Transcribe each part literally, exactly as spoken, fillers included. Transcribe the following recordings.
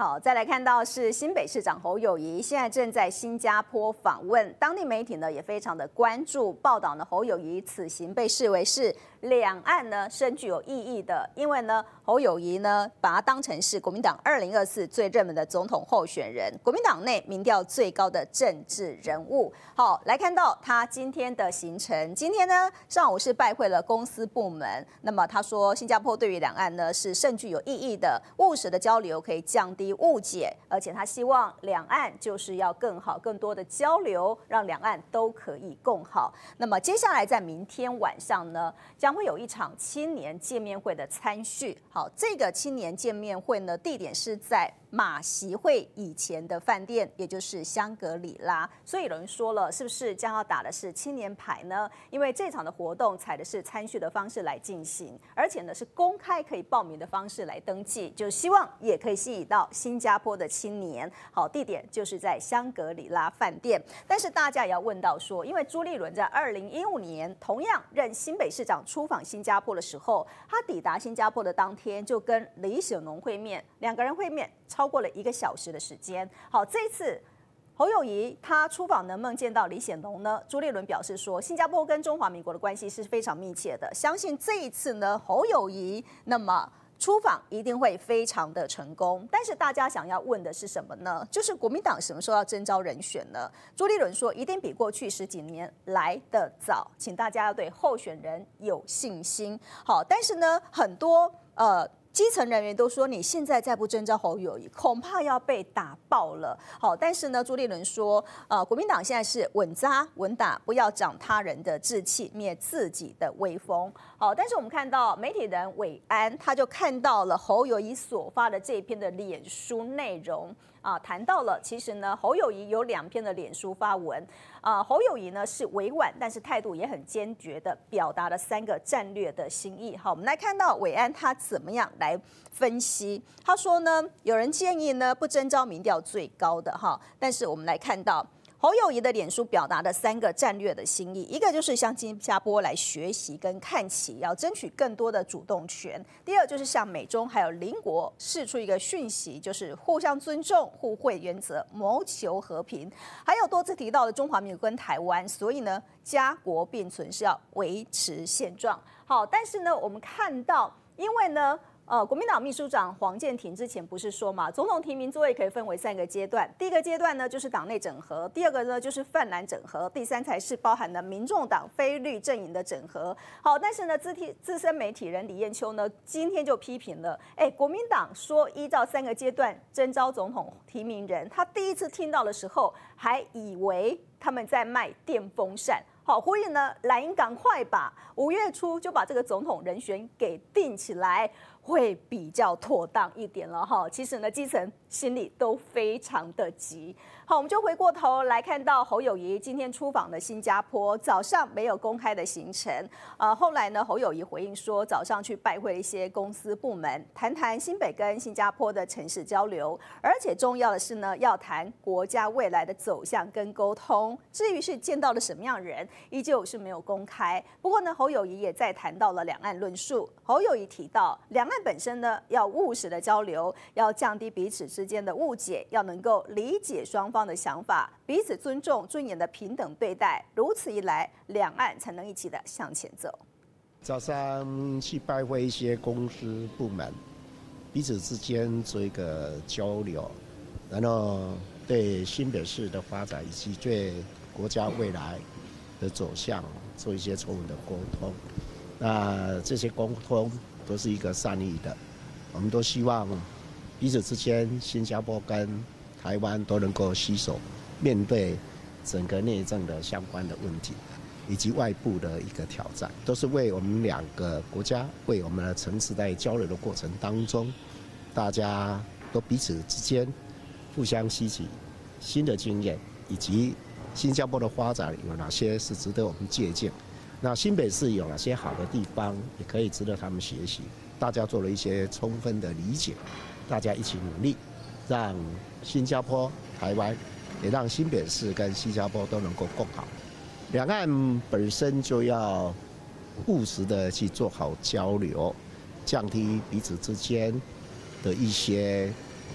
好，再来看到是新北市长侯友宜，现在正在新加坡访问，当地媒体呢也非常的关注报道呢，侯友宜此行被视为是两岸呢深具有意义的，因为呢侯友宜呢把他当成是国民党二零二四最热门的总统候选人，国民党内民调最高的政治人物。好，来看到他今天的行程，今天呢上午是拜会了公司部门，那么他说新加坡对于两岸呢是甚具有意义的，务实的交流可以降低误解，而且他希望两岸就是要更好、更多的交流，让两岸都可以共好。那么接下来在明天晚上呢，将会有一场青年见面会的参叙。好，这个青年见面会呢，地点是在马习会以前的饭店，也就是香格里拉。所以有人说了，是不是将要打的是青年牌呢？因为这场的活动采的是参叙的方式来进行，而且呢是公开可以报名的方式来登记，就希望也可以吸引到新加坡的青年。好，地点就是在香格里拉饭店。但是大家也要问到说，因为朱立伦在二零一五年同样任新北市长出访新加坡的时候，他抵达新加坡的当天就跟李显龙会面，两个人会面超过了一个小时的时间。好，这一次侯友宜他出访能不能见到李显龙呢？朱立伦表示说，新加坡跟中华民国的关系是非常密切的，相信这一次呢，侯友宜那么出访一定会非常的成功。但是大家想要问的是什么呢？就是国民党什么时候要征召人选呢？朱立伦说，一定比过去十几年来得早，请大家要对候选人有信心。好，但是呢，很多呃。基层人员都说，你现在再不征召侯友宜，恐怕要被打爆了。好，但是呢，朱立伦说，呃，国民党现在是稳扎稳打，不要长他人的志气，灭自己的威风。好，但是我们看到媒体人伟安，他就看到了侯友宜所发的这一篇的脸书内容。啊，谈到了，其实呢，侯友宜有两篇的脸书发文，啊，侯友宜呢是委婉，但是态度也很坚决的表达了三个战略的心意。好，我们来看到伟安他怎么样来分析。他说呢，有人建议呢不征召民调最高的哈，但是我们来看到侯友宜的脸书表达的三个战略的心意，一个就是向新加坡来学习跟看齐，要争取更多的主动权；第二就是向美中还有邻国释出一个讯息，就是互相尊重、互惠原则，谋求和平。还有多次提到的中华民国跟台湾，所以呢，家国并存是要维持现状。好，但是呢，我们看到，因为呢。呃，国民党秘书长黄健庭之前不是说嘛，总统提名作业可以分为三个阶段，第一个阶段呢就是党内整合，第二个呢就是泛蓝整合，第三才是包含了民众党非绿阵营的整合。好，但是呢，资体资深媒体人李彦秋呢今天就批评了，哎，国民党说依照三个阶段征召总统提名人，他第一次听到的时候还以为他们在卖电风扇。好，呼吁呢，蓝营赶快把五月初就把这个总统人选给定起来，会比较妥当一点了哈。其实呢，基层心里都非常的急。好，我们就回过头来看到侯友宜今天出访的新加坡，早上没有公开的行程，呃，后来呢，侯友宜回应说，早上去拜会一些公司部门，谈谈新北跟新加坡的城市交流，而且重要的是呢，要谈国家未来的走向跟沟通。至于是见到了什么样的人，依旧是没有公开。不过呢，侯友宜也在谈到了两岸论述。侯友宜提到，两岸本身呢要务实的交流，要降低彼此之间的误解，要能够理解双方的想法，彼此尊重、尊严的平等对待。如此一来，两岸才能一起的向前走。 早上去拜会一些公司部门，彼此之间做一个交流，然后对新北市的发展以及对国家未来的走向做一些充分的沟通。那这些沟通都是一个善意的，我们都希望彼此之间，新加坡跟台湾都能够携手面对整个内政的相关的问题，以及外部的一个挑战，都是为我们两个国家，为我们的城市在交流的过程当中，大家都彼此之间互相吸取新的经验，以及新加坡的发展有哪些是值得我们借鉴。那新北市有哪些好的地方，也可以值得他们学习。大家做了一些充分的理解，大家一起努力，让新加坡、台湾，也让新北市跟新加坡都能够共好。两岸本身就要务实的去做好交流，降低彼此之间的一些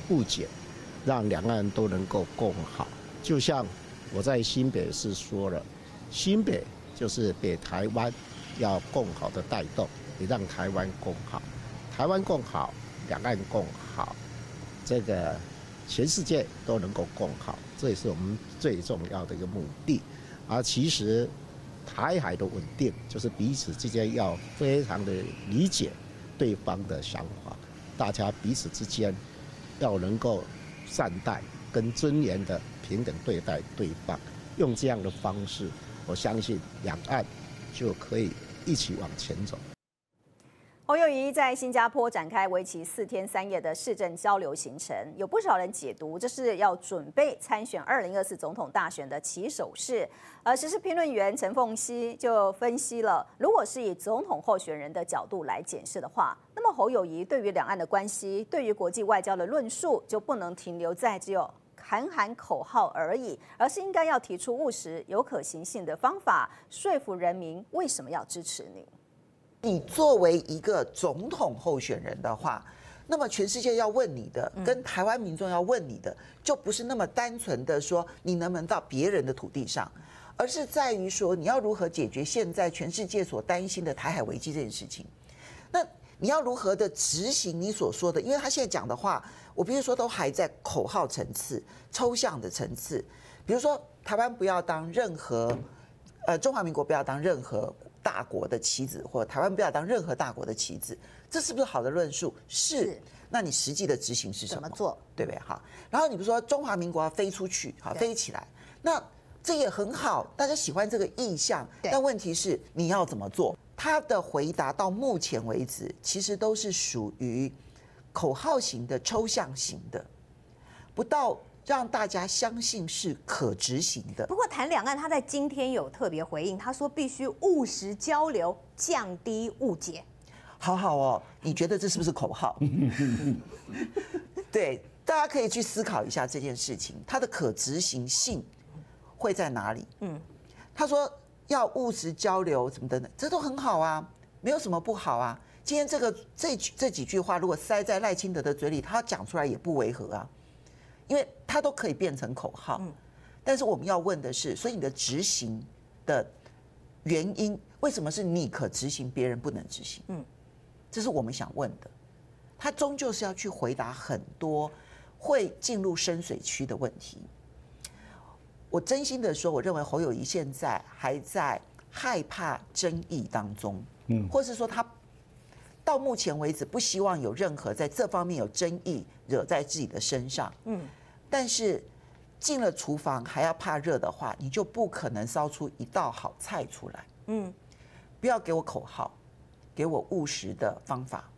不解，让两岸都能够共好。就像我在新北市说了，新北就是北台湾要共好的带动，也让台湾共好，台湾共好，两岸共好，这个全世界都能够共好，这也是我们最重要的一个目的。而其实台海的稳定，就是彼此之间要非常的理解对方的想法，大家彼此之间要能够善待跟尊严的平等对待对方，用这样的方式，我相信两岸就可以一起往前走。 侯友宜在新加坡展开为期四天三夜的市政交流行程，有不少人解读这是要准备参选二零二四总统大选的起手式。而时事评论员陈凤溪就分析了，如果是以总统候选人的角度来检视的话，那么侯友宜对于两岸的关系，对于国际外交的论述，就不能停留在只有喊喊口号而已，而是应该要提出务实、有可行性的方法，说服人民为什么要支持你。 你作为一个总统候选人的话，那么全世界要问你的，跟台湾民众要问你的，就不是那么单纯的说你能不能到别人的土地上，而是在于说你要如何解决现在全世界所担心的台海危机这件事情。那你要如何的执行你所说的？因为他现在讲的话，我必须说都还在口号层次、抽象的层次。比如说，台湾不要当任何，呃，中华民国不要当任何大国的棋子，或者台湾不要当任何大国的棋子，这是不是好的论述？是。是那你实际的执行是什么？ 怎么做？ 对不对？好，然后你不说中华民国要飞出去，好，飞起来，那这也很好，大家喜欢这个意象，但问题是你要怎么做？他的回答到目前为止，其实都是属于口号型的、抽象型的，不到让大家相信是可执行的。 不过谈两岸，他在今天有特别回应，他说必须务实交流，降低误解。 好好哦，你觉得这是不是口号？对，大家可以去思考一下这件事情，它的可执行性会在哪里？嗯，他说要务实交流，什么等等，这都很好啊，没有什么不好啊。今天这个这这几句话，如果塞在赖清德的嘴里，他讲出来也不违和啊，因为他都可以变成口号。嗯，但是我们要问的是，所以你的执行的原因，为什么是你可执行，别人不能执行？嗯。这是我们想问的，他终究是要去回答很多会进入深水区的问题。我真心的说，我认为侯友宜现在还在害怕争议当中，嗯，或是说他到目前为止不希望有任何在这方面有争议惹在自己的身上，嗯，但是进了厨房还要怕热的话，你就不可能烧出一道好菜出来，嗯，不要给我口号。给我务实的方法，